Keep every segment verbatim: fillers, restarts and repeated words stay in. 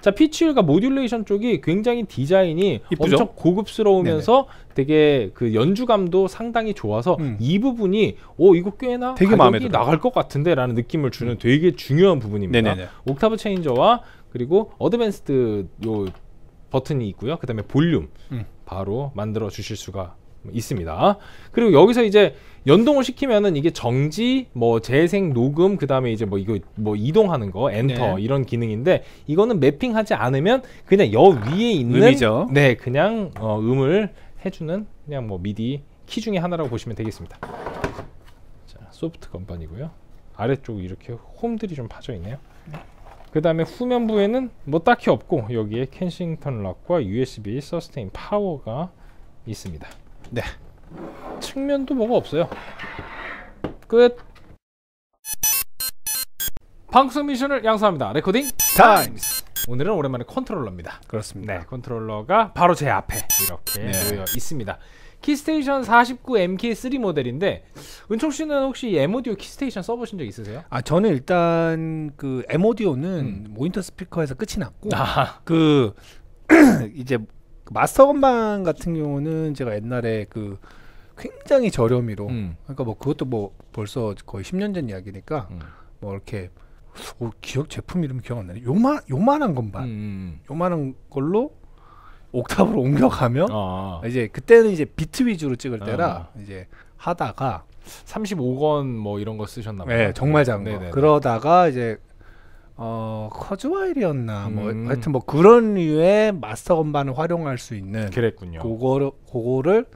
자, 피치율과 모듈레이션 쪽이 굉장히 디자인이 이쁘죠? 엄청 고급스러우면서 네네. 되게 그 연주감도 상당히 좋아서 음. 이 부분이 오 이거 꽤나 되게 마음에 들어요. 나갈 것 같은데 라는 느낌을 주는 음. 되게 중요한 부분입니다. 네네네. 옥타브 체인저와 그리고 어드밴스드 요 버튼이 있고요. 그 다음에 볼륨 음. 바로 만들어 주실 수가 있습니다. 그리고 여기서 이제 연동을 시키면은 이게 정지, 뭐 재생, 녹음, 그 다음에 이제 뭐 이거 뭐 이동하는 거, 엔터 네. 이런 기능인데 이거는 매핑하지 않으면 그냥 여 위에 있는 음이죠. 네 그냥 어, 음을 해주는 그냥 뭐 미디 키 중에 하나라고 보시면 되겠습니다. 자, 소프트 건반이고요. 아래쪽 이렇게 홈들이 좀 파져 있네요. 그 다음에 후면부에는 뭐 딱히 없고 여기에 켄싱턴 락과 유에스비 서스테인 파워가 있습니다. 네. 측면도 뭐가 없어요. 끝. 방송 미션을 양수합니다. 레코딩 타임스. 오늘은 오랜만에 컨트롤러입니다. 그렇습니다. 네, 컨트롤러가 바로 제 앞에 이렇게 네. 놓여 있습니다. 키스테이션 사십구 엠케이 쓰리 모델인데 은총 씨는 혹시 엠오디오 키스테이션 써보신 적 있으세요? 아 저는 일단 그 엠오디오는 음. 모니터 스피커에서 끝이 났고 아. 그 이제 마스터 건반 같은 경우는 제가 옛날에 그 굉장히 저렴이로 음. 그러니까 뭐 그것도 뭐 벌써 거의 십 년 전 이야기니까 음. 뭐 이렇게 오, 기억 제품 이름 기억 안 나네. 요만 요만한 건반, 음. 요만한 걸로 옥탑으로 옮겨가면 아. 이제 그때는 이제 비트 위주로 찍을 때라 아. 이제 하다가 삼십오 건 뭐 이런 거 쓰셨나 봐요. 네, 정말 작은 거. 그러다가 이제 어 커즈와일이었나 음. 뭐 하여튼 뭐 그런 류의 마스터 건반을 활용할 수 있는 그랬군요. 그거를 그거를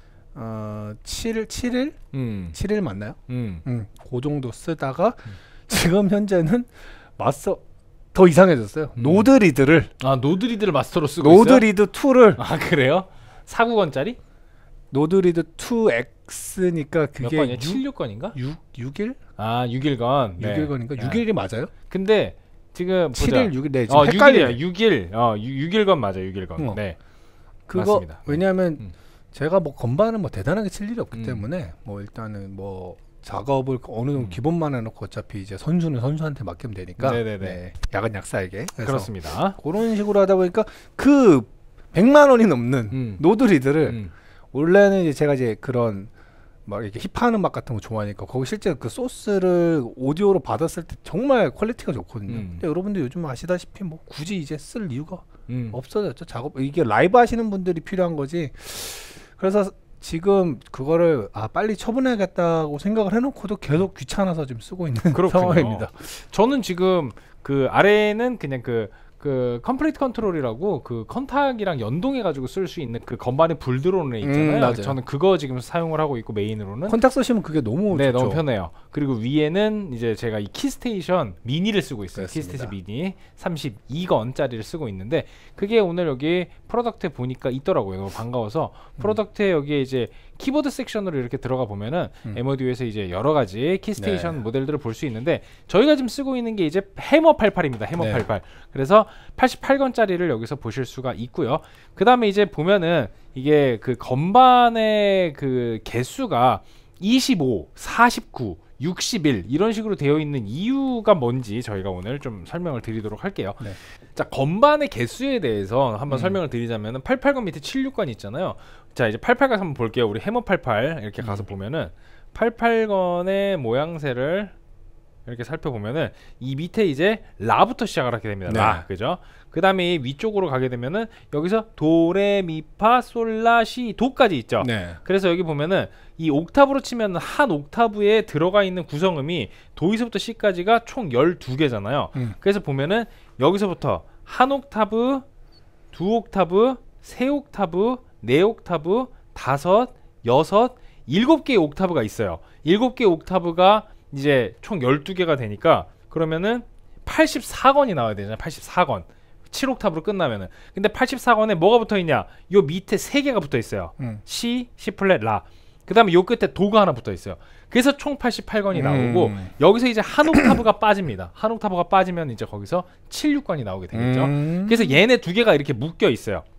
어 칠 일 음. 칠 일 맞나요? 음. 음. 그 정도 쓰다가 음. 지금 현재는 마스터 더 이상해졌어요. 음. 노드리드를 아 노드리드를 마스터로 쓰고 노드리드 있어요? 이를 아 그래요? 사구 건짜리? 노드리드 투 엑스니까 그게 몇 건이야? 칠십육 건인가? 육 일? 아 육 일건. 네. 육 일건인가? 육 일이 맞아요? 근데 지금 칠 일, 육 일. 네, 지금 어, 헷갈려요. 육 일. 어, 육 일건 맞아요. 육 일건. 어. 네. 그거 맞습니다. 왜냐하면 음. 제가 뭐 건반은 뭐 대단하게 칠 일이 없기 음. 때문에 뭐 일단은 뭐 작업을 어느 정도 음. 기본만 해놓고 어차피 이제 선수는 선수한테 맡기면 되니까 네, 약은 약사에게 그렇습니다. 그런 식으로 하다 보니까 그 백만 원이 넘는 음. 노드리드를 음. 원래는 이제 제가 이제 그런 막 이렇게 힙한 음악 같은 거 좋아하니까 거기 실제 그 소스를 오디오로 받았을 때 정말 퀄리티가 좋거든요. 음. 근데 여러분들 요즘 아시다시피 뭐 굳이 이제 쓸 이유가 음. 없어졌죠. 작업 이게 라이브 하시는 분들이 필요한 거지. 그래서 지금 그거를 아 빨리 처분해야겠다고 생각을 해놓고도 계속 귀찮아서 지금 쓰고 있는 상황입니다. 저는 지금 그 아래는 그냥 그 그 컴플리트 컨트롤이라고 그 컨탁이랑 연동해 가지고 쓸 수 있는 그 건반에 불 들어오는 애 있잖아요. 음, 저는 그거 지금 사용을 하고 있고 메인으로는 컨탁 쓰시면 그게 너무 네, 좋죠. 너무 편해요. 그리고 위에는 이제 제가 이 키스테이션 미니를 쓰고 있어요. 그렇습니다. 키스테이션 미니 삼십이 건짜리를 쓰고 있는데 그게 오늘 여기 프로덕트에 보니까 있더라고요. 반가워서 프로덕트에 여기에 이제 키보드 섹션으로 이렇게 들어가 보면은 음. 엠오디오에서 이제 여러 가지 키스테이션 네. 모델들을 볼 수 있는데 저희가 지금 쓰고 있는 게 이제 해머 팔십팔입니다. 해머 네. 팔십팔. 그래서 팔십팔 건짜리를 여기서 보실 수가 있고요. 그 다음에 이제 보면은 이게 그 건반의 그 개수가 이십오, 사십구, 육십일 이런 식으로 되어 있는 이유가 뭔지 저희가 오늘 좀 설명을 드리도록 할게요. 네. 자, 건반의 개수에 대해서 한번 음. 설명을 드리자면은 팔십팔 건 밑에 칠십육 건 있잖아요. 자, 이제 팔십팔 건 한번 볼게요. 우리 해머 팔십팔 이렇게 가서 음. 보면은 팔십팔 건의 모양새를 이렇게 살펴보면은 이 밑에 이제 라부터 시작을 하게 됩니다. 네. 라, 그죠? 그 다음에 위쪽으로 가게 되면은 여기서 도레미파 솔라시 도까지 있죠. 네. 그래서 여기 보면은 이 옥타브로 치면 한 옥타브에 들어가 있는 구성음이 도에서부터 C까지가 총 열두 개잖아요. 음. 그래서 보면은 여기서부터 한 옥타브, 두 옥타브, 세 옥타브, 네 옥타브, 다섯, 여섯, 일곱 개의 옥타브가 있어요. 일곱 개의 옥타브가 이제 총 열두 개가 되니까 그러면은 팔십사 건이 나와야 되잖아요. 팔십사 건. 칠 옥타브로 끝나면은. 근데 팔십사 건에 뭐가 붙어 있냐? 요 밑에 세 개가 붙어 있어요. 음. C, C 플랫, 라. 그다음에 요 끝에 도가 하나 붙어 있어요. 그래서 총 팔십팔 건이 음. 나오고 여기서 이제 한 옥타브가 빠집니다. 한 옥타브가 빠지면 이제 거기서 칠십육 건이 나오게 되겠죠. 음. 그래서 얘네 두 개가 이렇게 묶여 있어요.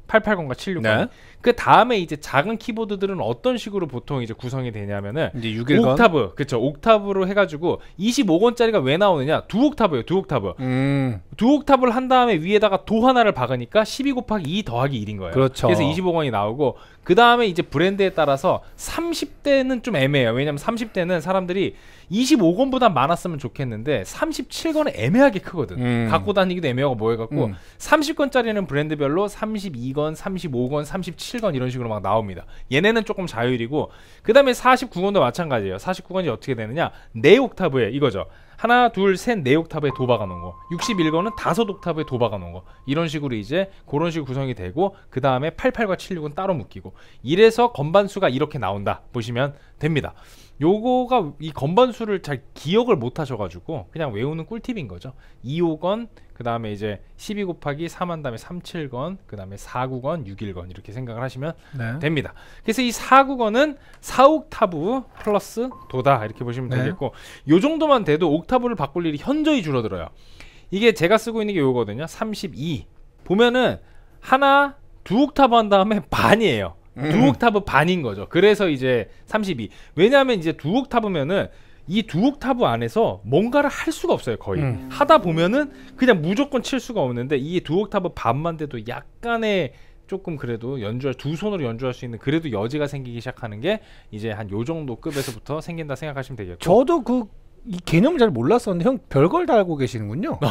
팔백팔십과 칠백육십. 네. 그 다음에 이제 작은 키보드들은 어떤 식으로 보통 이제 구성이 되냐면은 이제 육백십. 옥타브, 그쵸, 옥타브로 해가지고 이십오 권짜리가 왜 나오느냐? 두 옥타브예요, 두 옥타브. 음. 두 옥타브를 한 다음에 위에다가 도 하나를 박으니까 십이 곱하기 이 더하기 일인 거예요. 그렇죠. 그래서 이십오 권이 나오고, 그 다음에 이제 브랜드에 따라서 삼십 대는 좀 애매해요. 왜냐면 삼십 대는 사람들이 이십오 권보다 많았으면 좋겠는데 삼십칠 권은 애매하게 크거든. 음. 갖고 다니기도 애매하고 뭐 해갖고 음. 삼십 권짜리는 브랜드별로 삼십이 권, 삼십오 권, 삼십칠 권 이런 식으로 막 나옵니다. 얘네는 조금 자율이고, 그 다음에 사십구 권도 마찬가지예요. 사십구 권이 어떻게 되느냐? 네 옥타브에 이거죠. 하나, 둘, 셋, 네 옥타브에 도 박아놓은 거. 육십일 권은 다섯 옥타브에 도 박아놓은 거. 이런 식으로 이제 그런 식으로 구성이 되고, 그 다음에 팔십팔과 칠십육은 따로 묶이고, 이래서 건반수가 이렇게 나온다 보시면 됩니다. 요거가 이 건반수를 잘 기억을 못 하셔가지고 그냥 외우는 꿀팁인 거죠. 이십오 권, 그 다음에 이제 십이 곱하기 삼 한 다음에 삼십칠 권, 그 다음에 사십구 권, 육십일 권 이렇게 생각을 하시면 네. 됩니다. 그래서 이 사십구 권은 사 옥타브 플러스 도다 이렇게 보시면 네. 되겠고, 요 정도만 돼도 옥타브를 바꿀 일이 현저히 줄어들어요. 이게 제가 쓰고 있는 게 요거거든요. 삼십이 보면은 하나 두 옥타브 한 다음에 반이에요. 두 옥타브 반인 거죠. 그래서 이제 삼십이. 왜냐하면 이제 두 옥타브면은 이 두 옥타브 안에서 뭔가를 할 수가 없어요. 거의 음. 하다 보면은 그냥 무조건 칠 수가 없는데, 이 두 옥타브 반만 돼도 약간의 조금 그래도 연주할, 두 손으로 연주할 수 있는 그래도 여지가 생기기 시작하는 게 이제 한 요 정도 급에서부터 생긴다 생각하시면 되겠고. 저도 그 이 개념 잘 몰랐었는데 형 별걸 다 알고 계시는군요.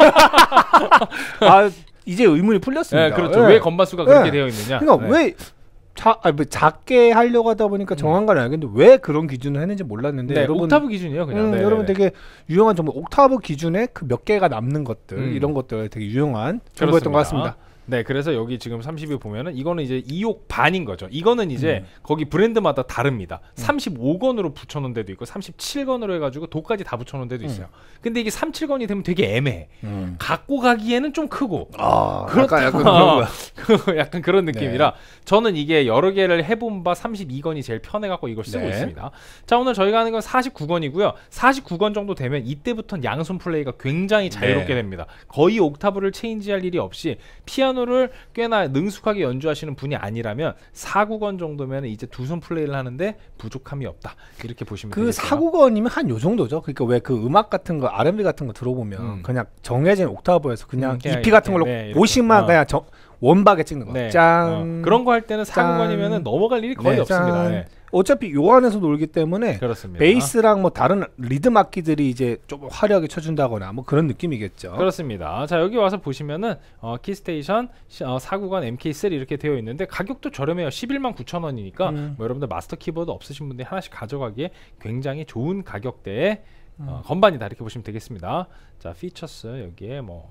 아 이제 의문이 풀렸습니다. 네, 그렇죠. 네. 왜 건반수가 그렇게 네. 되어 있느냐. 그러니까 네. 왜 자, 아니, 뭐 작게 하려고 하다 보니까 정한 건 알겠는데 음. 왜 그런 기준을 했는지 몰랐는데 네, 여러분, 옥타브 기준이요 그냥. 음, 네, 여러분 네. 되게 유용한 정보, 옥타브 기준에 그 몇 개가 남는 것들 음. 이런 것들 되게 유용한 정보였던 것 같습니다. 네, 그래서 여기 지금 삼십이 보면은 이거는 이제 이 옥 반인 거죠. 이거는 이제 음. 거기 브랜드마다 다릅니다. 음. 삼십오 권으로 붙여놓은 데도 있고 삼십칠 권으로 해가지고 도까지 다 붙여놓은 데도 있어요. 음. 근데 이게 삼십칠 권이 되면 되게 애매해. 음. 갖고 가기에는 좀 크고. 아, 그렇다. 약간, 약간, 그런 약간 그런 느낌이라 네. 저는 이게 여러 개를 해본 바 삼십이 권이 제일 편해갖고 이걸 쓰고 네. 있습니다. 자, 오늘 저희가 하는 건 사십구 권이고요. 사십구 권 정도 되면 이때부터는 양손 플레이가 굉장히 자유롭게 네. 됩니다. 거의 옥타브를 체인지할 일이 없이 피아노 를 꽤나 능숙하게 연주하시는 분이 아니라면 사십구 권 정도면 이제 두 손 플레이를 하는데 부족함이 없다 이렇게 보시면 그 되겠죠. 사십구 권이면 한 요 정도죠. 그러니까 왜 그 음악 같은 거 알 앤 비 같은 거 들어보면 음. 그냥 정해진 옥타브에서 그냥 음, 이피 같은 걸로 네, 오십만 어. 그냥 정, 원박에 찍는 거. 네. 짠. 어. 그런 거 할 때는 사십구 권이면 넘어갈 일이 거의 네, 없습니다. 네. 어차피 요 안에서 놀기 때문에 그렇습니다. 베이스랑 뭐 다른 리듬 악기들이 이제 좀 화려하게 쳐준다거나 뭐 그런 느낌이겠죠. 그렇습니다. 자, 여기 와서 보시면은 어, 키스테이션 어, 사십구 권 엠케이 쓰리 이렇게 되어 있는데 가격도 저렴해요. 십일만 구천 원이니까 음. 뭐 여러분들 마스터 키보드 없으신 분들이 하나씩 가져가기에 굉장히 좋은 가격대의 음. 어, 건반이다 이렇게 보시면 되겠습니다. 자, 피처스 여기에 뭐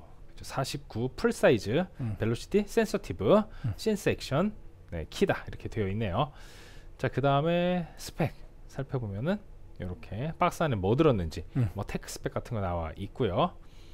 사십구 풀 사이즈, 음. 벨로시티, 센서티브, 음. 센스 액션, 네, 키다 이렇게 되어 있네요. 자, 그 다음에 스펙 살펴보면은 이렇게 박스 안에 뭐 들었는지 음. 뭐 테크 스펙 같은 거 나와 있고요.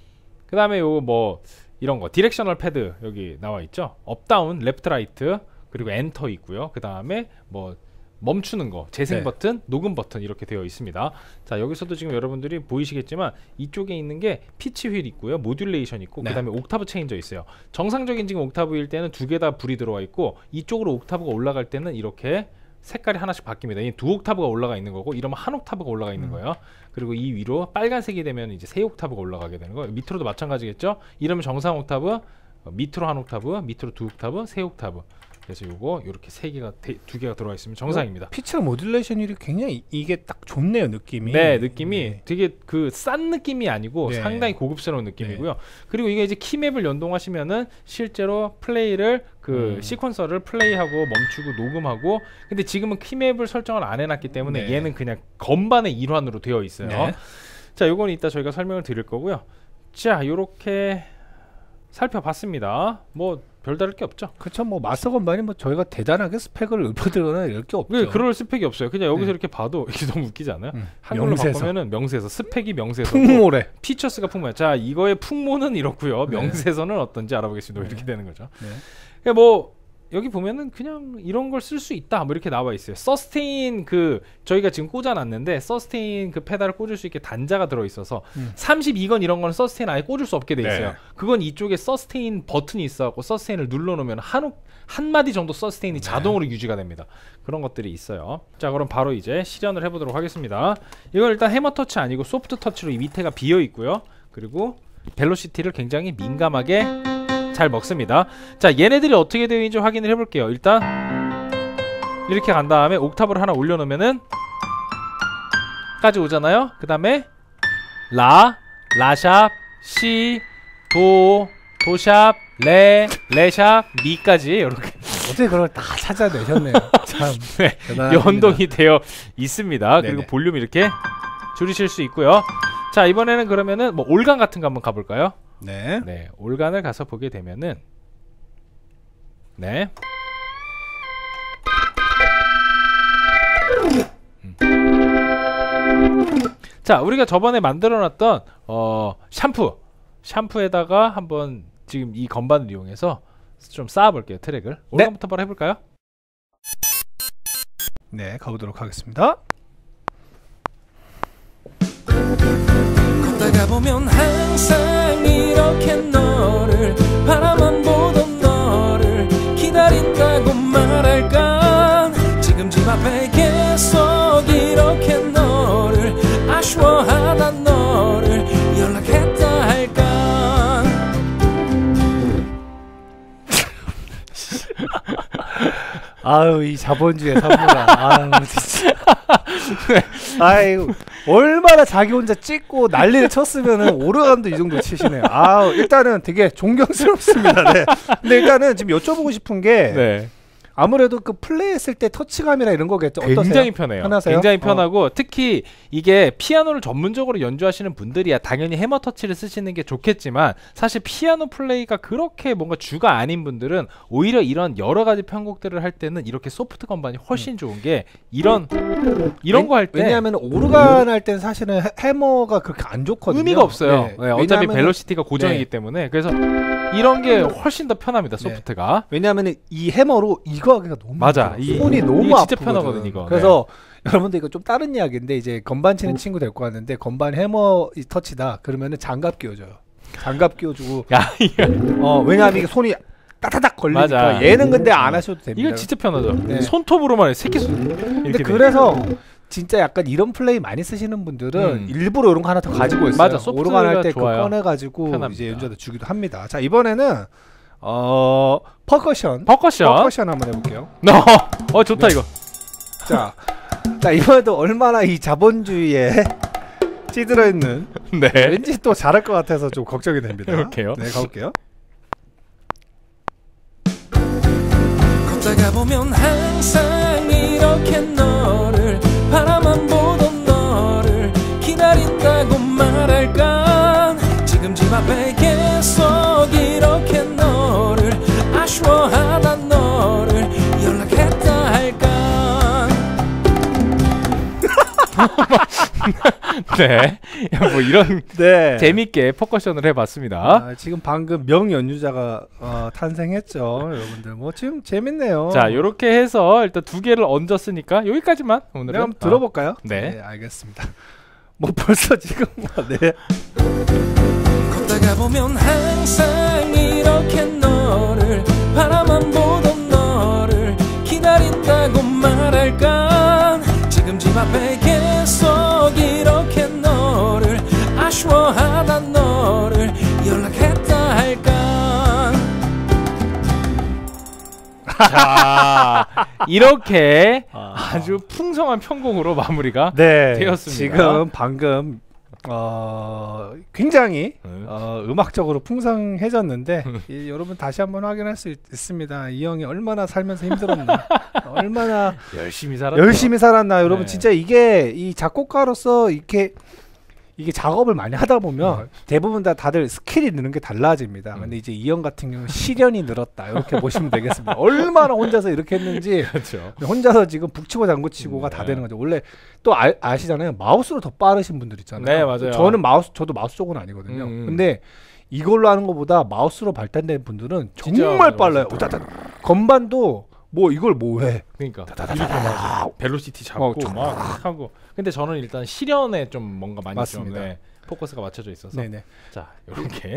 그 다음에 요 뭐 이런 거 디렉셔널 패드 여기 나와 있죠. 업다운, 레프트 라이트, 그리고 엔터 있고요. 그 다음에 뭐 멈추는 거, 재생 네. 버튼, 녹음 버튼 이렇게 되어 있습니다. 자, 여기서도 지금 여러분들이 보이시겠지만 이쪽에 있는 게 피치 휠 있고요, 모듈레이션 있고, 네. 그 다음에 옥타브 체인저 있어요. 정상적인 지금 옥타브일 때는 두 개 다 불이 들어와 있고, 이쪽으로 옥타브가 올라갈 때는 이렇게 색깔이 하나씩 바뀝니다. 이 두 옥타브가 올라가 있는 거고, 이러면 한 옥타브가 올라가 있는 음. 거예요. 그리고 이 위로 빨간색이 되면 이제 세 옥타브가 올라가게 되는 거예요. 밑으로도 마찬가지겠죠. 이러면 정상 옥타브, 밑으로 한 옥타브, 밑으로 두 옥타브, 세 옥타브. 그래서 요거 이렇게 세 개가 대, 두 개가 들어와 있으면 정상입니다. 피처 모듈레이션이 굉장히 이게 딱 좋네요, 느낌이. 네, 느낌이 네. 되게 그 싼 느낌이 아니고 네. 상당히 고급스러운 느낌이고요. 네. 그리고 이게 이제 키맵을 연동하시면은 실제로 플레이를 그 음. 시퀀서를 플레이하고 멈추고 녹음하고, 근데 지금은 키맵을 설정을 안 해놨기 때문에 네. 얘는 그냥 건반의 일환으로 되어 있어요. 네. 자, 요거는 이따 저희가 설명을 드릴 거고요. 자, 요렇게 살펴봤습니다. 뭐 별다를 게 없죠. 그렇죠. 뭐 마스터 건반이 뭐 저희가 대단하게 스펙을 읊어드거나 이럴 게 없죠. 네, 그럴 스펙이 없어요. 그냥 여기서 네. 이렇게 봐도 이게 너무 웃기지 않아요? 음. 한글로 바꾸면은 명세서, 스펙이 명세서, 풍모래, 피처스가 풍모야. 자, 이거의 풍모는 이렇고요. 명세서는 네. 어떤지 알아보겠습니다. 네. 이렇게 되는 거죠. 네. 그러니까 뭐 여기 보면은 그냥 이런 걸 쓸 수 있다 뭐 이렇게 나와 있어요. 서스테인 그 저희가 지금 꽂아놨는데 서스테인 그 페달을 꽂을 수 있게 단자가 들어있어서 음. 삼십이 건 이런 거는 서스테인 아예 꽂을 수 없게 돼 있어요. 네. 그건 이쪽에 서스테인 버튼이 있어갖고 서스테인을 눌러놓으면 한, 한 마디 정도 서스테인이 네. 자동으로 유지가 됩니다. 그런 것들이 있어요. 자 그럼 바로 이제 실현을 해보도록 하겠습니다. 이건 일단 해머 터치 아니고 소프트 터치로 이 밑에가 비어 있고요. 그리고 벨로시티를 굉장히 민감하게 잘 먹습니다. 자 얘네들이 어떻게 되어 있는지 확인을 해볼게요. 일단 이렇게 간 다음에 옥타브를 하나 올려놓으면은 까지 오잖아요. 그 다음에 라, 라샵, 시, 도, 도샵, 레, 레샵, 미까지 이렇게 어떻게 그걸 다 찾아내셨네요. 참 네, 연동이 되어 있습니다. 네네. 그리고 볼륨 이렇게 줄이실 수 있고요. 자 이번에는 그러면은 뭐 올간 같은 거 한번 가볼까요? 네. 네, 올간을 가서 보게 되면은 네. 음. 자, 우리가 저번에 만들어놨던 어, 샴푸, 샴푸에다가 한번 지금 이 건반을 이용해서 좀 쌓아볼게요. 트랙을. 올간부터 네. 바로 해볼까요? 네, 가보도록 하겠습니다. 걷다가 보면 항상 이렇게 너를 바라만 보던 너를 기다린다고 말할까. 지금 집 앞에 계속 이렇게 너를 아쉬워하던 너를 연락했다 할까. 아유 이 자본주의 선물아. 아유 진짜. 아이고 얼마나 자기 혼자 찍고 난리를 쳤으면은 오르간도 이 정도 치시네요. 아 일단은 되게 존경스럽습니다. 네. 근데 일단은 지금 여쭤보고 싶은 게 네. 아무래도 그 플레이했을 때 터치감이나 이런 거겠죠. 굉장히 어떠세요? 편해요. 편하세요? 굉장히 편하고 어. 특히 이게 피아노를 전문적으로 연주하시는 분들이야 당연히 해머 터치를 쓰시는 게 좋겠지만 사실 피아노 플레이가 그렇게 뭔가 주가 아닌 분들은 오히려 이런 여러 가지 편곡들을 할 때는 이렇게 소프트 건반이 훨씬 좋은 게 이런 이런 거 할 때 왜냐하면 오르간 할 때는 사실은 해머가 그렇게 안 좋거든요. 의미가 없어요. 네. 네, 어차피 벨로시티가 고정이기 네. 때문에 그래서 이런 게 훨씬 더 편합니다. 소프트가. 네. 왜냐하면 이 해머로 이거 하기가 너무 맞아. 이, 손이 너무 이게 진짜 아프거든. 편하거든 이거. 그래서 네. 여러분들 이거 좀 다른 이야기인데 이제 건반 치는 친구 데리고 왔는데 건반 해머 이 터치다 그러면은 장갑 끼워줘요. 장갑 끼워주고. 야, 어 왜냐하면 이게 손이 따다닥 걸리니까. 맞아. 얘는 근데 안 하셔도 됩니다. 이거 진짜 편하죠. 네. 손톱으로만 해. 새끼 손. 근데 그래서 진짜 약간 이런 플레이 많이 쓰시는 분들은 음. 일부러 이런 거 하나 더 가지고 있어요. 맞아. 오르간 할 때 그거 꺼내가지고 이제 연주자들 주기도 합니다. 자 이번에는 어 퍼커션. 퍼커션. 퍼커션 한번 해볼게요. 어, 어 좋다 네. 이거. 자, 자 이번에도 얼마나 이 자본주의에 찌들어 있는. 네. 왠지 또 잘할 것 같아서 좀 걱정이 됩니다. 해볼게요. 네, 가볼게요. 걷다가 보면 항상 이렇게 너를 바라만 보던 너를 기다린다고 말할까. 지금 집 앞에 계속 이렇게 너를 아쉬워하던 너를 연락했다 할까. 네, 뭐 이런 네. 재밌게 퍼커션을 해봤습니다. 아, 지금 방금 명 연주자가 어, 탄생했죠, 여러분들. 뭐 지금 재밌네요. 자, 이렇게 해서 일단 두 개를 얹었으니까 여기까지만 오늘은 네, 한번 들어볼까요? 어. 네. 네, 알겠습니다. 뭐 벌써 지금 뭐, 네. 걷다가 보면 항상 이렇게 너를 바라만 보던 너를 기다린다고 말할까. 지금 집 앞에 계속 이렇게 너를 아쉬워하던 너를 연락했다 할까. 자, 이렇게 아. 아주 풍성한 편곡으로 마무리가 네, 되었습니다. 지금 방금 어, 굉장히 음. 어, 음악적으로 풍성해졌는데 이, 여러분 다시 한번 확인할 수 있, 있습니다. 이 형이 얼마나 살면서 힘들었나, 얼마나 열심히 살았나, 열심히 살았나. 여러분 네. 진짜 이게 이 작곡가로서 이렇게 이게 작업을 많이 하다 보면 음. 대부분 다 다들 스킬이 느는 게 달라집니다. 음. 근데 이제 이 형 같은 경우는 시련이 늘었다 이렇게 보시면 되겠습니다. 얼마나 혼자서 이렇게 했는지. 그렇죠. 혼자서 지금 북치고 장구치고가 음, 다 네. 되는 거죠. 원래 또 아, 아시잖아요. 마우스로 더 빠르신 분들 있잖아요. 네, 맞아요. 저는 마우스 저도 마우스 쪽은 아니거든요. 음. 근데 이걸로 하는 것보다 마우스로 발달된 분들은 정말 빨라요. 건반도 뭐 이걸 뭐해? 그러니까 이렇게 막 벨로시티 잡고 어, 막 하고. 근데 저는 일단 실현에 좀 뭔가 많이 맞습니다. 좀 네, 포커스가 맞춰져 있어서. 네네. 자 이렇게.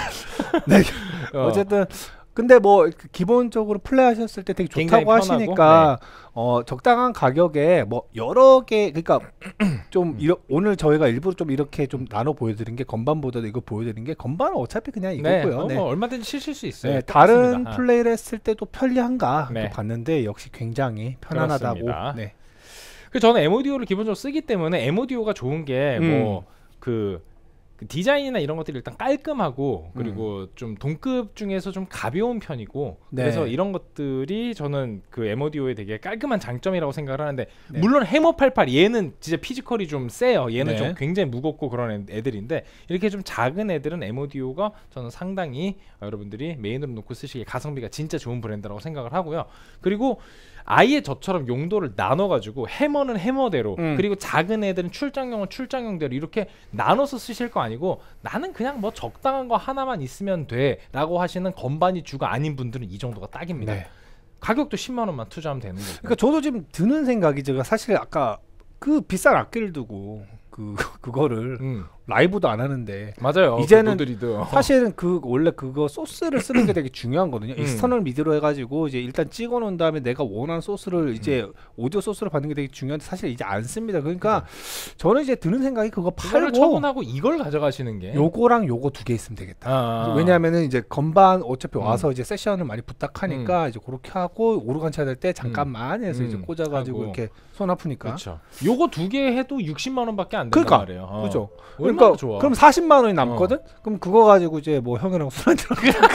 네. 어. 어쨌든. 근데 뭐 기본적으로 플레이하셨을 때 되게 좋다고 하시니까 네. 어 적당한 가격에 뭐 여러 개 그러니까 좀 이러, 오늘 저희가 일부러 좀 이렇게 좀 나눠 보여드린 게 건반보다도 이거 보여드린 게 건반은 어차피 그냥 이거고요. 네, 네. 뭐 얼마든지 치실 수 있어요. 네, 다른 플레이를 했을 때도 편리한가 네. 또 봤는데 역시 굉장히 편안하다고. 그렇습니다. 네. 그 저는 엠오디오를 기본적으로 쓰기 때문에 엠오디오가 좋은 게 뭐 그 음. 그 디자인이나 이런 것들이 일단 깔끔하고 그리고 음. 좀 동급 중에서 좀 가벼운 편이고 네. 그래서 이런 것들이 저는 그 엠오디오에 되게 깔끔한 장점이라고 생각을 하는데 네. 물론 해머 팔십팔 얘는 진짜 피지컬이 좀 세요. 얘는 네. 좀 굉장히 무겁고 그런 애들인데 이렇게 좀 작은 애들은 엠오디오가 저는 상당히 여러분들이 메인으로 놓고 쓰시기에 가성비가 진짜 좋은 브랜드라고 생각을 하고요. 그리고 아예 저처럼 용도를 나눠가지고 해머는 해머대로 음. 그리고 작은 애들은 출장용은 출장용대로 이렇게 나눠서 쓰실 거 아니고 나는 그냥 뭐 적당한 거 하나만 있으면 돼 라고 하시는 건반이 주가 아닌 분들은 이 정도가 딱입니다. 네. 가격도 십만 원만 투자하면 되는 거고. 그러니까 저도 지금 드는 생각이 제가 사실 아까 그 비싼 악기를 두고 그 그거를 음. 라이브도 안 하는데 맞아요. 이제는 그 사실은 그 원래 그거 소스를 쓰는 게 되게 중요하거든요. 음. 익스터널 미디로 해가지고 이제 일단 찍어 놓은 다음에 내가 원하는 소스를 이제 음. 오디오 소스를 받는 게 되게 중요한데 사실 이제 안 씁니다. 그러니까 음. 저는 이제 드는 생각이 그거 팔고 처분하고 이걸 가져가시는 게 요거랑 요거 두 개 있으면 되겠다. 아. 왜냐하면은 이제 건반 어차피 음. 와서 이제 세션을 많이 부탁하니까 음. 이제 그렇게 하고 오르간 차야 될 때 잠깐만 해서 음. 이제 꽂아가지고 하고. 이렇게 손 아프니까. 그렇죠. 요거 두 개 해도 육십만 원밖에 안 된단 그러니까. 말이에요. 어. 그렇죠. 그러니까 좋아. 그럼 사십만 원이 남거든? 어. 그럼 그거 가지고 이제 뭐 형이랑 술 한잔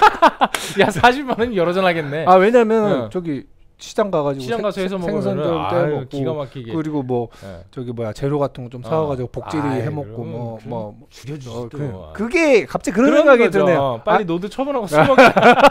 야 사십만 원이 여러 잔 하겠네. 아 왜냐면 어. 저기 시장 가가지고 시장 가서 해서 생선도 떼먹고 기가 막히게 그리고 뭐 네. 저기 뭐야 재료 같은 거 좀 사와가지고 어. 복지리 해먹고 뭐뭐 뭐, 죽여주지 어, 또. 그, 그게 갑자기 그런 생각이 드네요. 빨리 아? 노드 처분하고 술 먹자.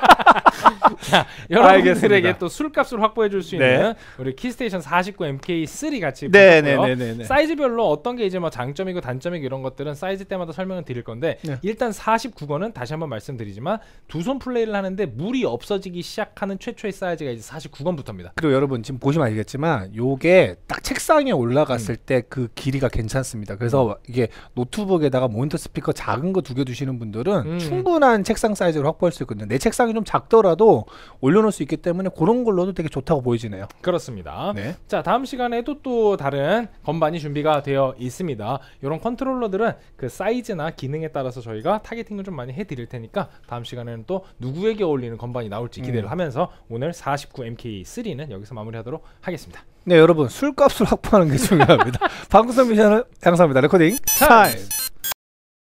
자, 여러분들에게 또 술값을 확보해 줄 수 있는 네. 우리 키스테이션 사십구 엠케이 쓰리 같이 보셨고요. 사이즈별로 어떤 게 이제 뭐 장점이고 단점이고 이런 것들은 사이즈 때마다 설명을 드릴 건데 네. 일단 사십구 건은 다시 한번 말씀드리지만 두 손 플레이를 하는데 물이 없어지기 시작하는 최초의 사이즈가 이제 사십구 건부터입니다. 그리고 여러분 지금 보시면 알겠지만 요게 딱 책상에 올라갔을 음. 때 그 길이가 괜찮습니다. 그래서 음. 이게 노트북에다가 모니터 스피커 작은 거 두 개 두시는 분들은 음. 충분한 책상 사이즈를 확보할 수 있거든요. 내 책상이 좀 작더라도 올려놓을 수 있기 때문에 그런 걸로도 되게 좋다고 보여지네요. 그렇습니다. 네. 자 다음 시간에도 또 다른 건반이 준비가 되어 있습니다. 이런 컨트롤러들은 그 사이즈나 기능에 따라서 저희가 타겟팅을 좀 많이 해드릴 테니까 다음 시간에는 또 누구에게 어울리는 건반이 나올지 기대를 음. 하면서 오늘 사십구 엠케이 쓰리는 여기서 마무리하도록 하겠습니다. 네 여러분 술값을 확보하는 게 중요합니다. 방구석 미션을 향상합니다. 레코딩 타임.